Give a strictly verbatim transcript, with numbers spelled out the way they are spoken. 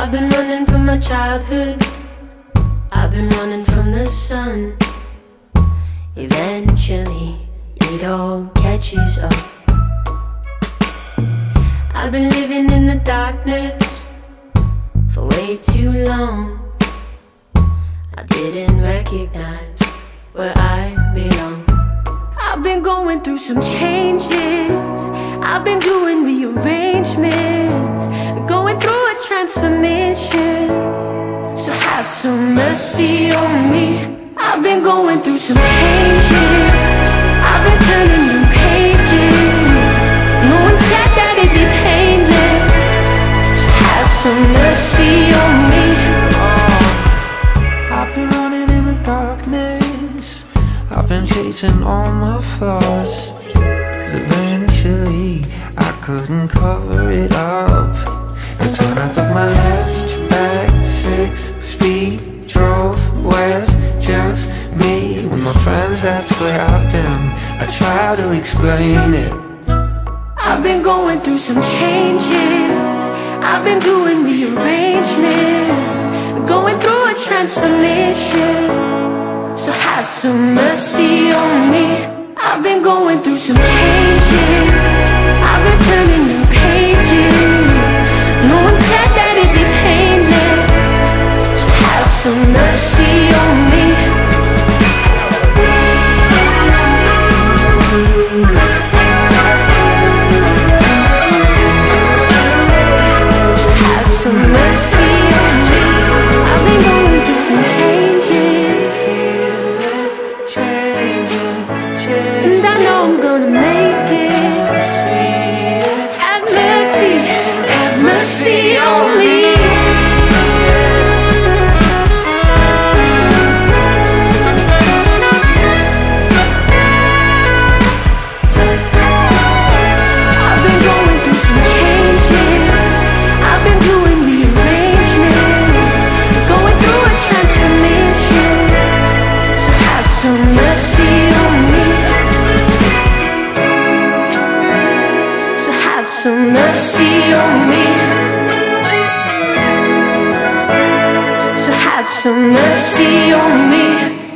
I've been running from my childhood, I've been running from the sun. Eventually it all catches up. I've been living in the darkness for way too long. I didn't recognize where I belong. I've been going through some changes, I've been doing rearrangements, going through a transformation. So have some mercy on me. I've been going through some changes, I've been turning new pages. No one said that it'd be painless, so have some mercy on me. I've been running in the darkness, I've been chasing all my flaws, 'cause eventually I couldn't cover it up. That's when I took my hatchback, six speed, drove west, just me. When my friends ask where I've been, I try to explain it. I've been going through some changes, I've been doing rearrangements, going through a transformation. So have some mercy on me. I've been going through some changes, I've been turning new pages. No one said that it'd be painless, so have some mercy on me. So have some mercy on me. I've been going through some changes, and I know I'm gonna make it. Have mercy, have mercy on me. I've been going through some changes, I've been doing rearrangements, going through a transformation. So have some mercy on me. So have some mercy on me. So have some mercy on me.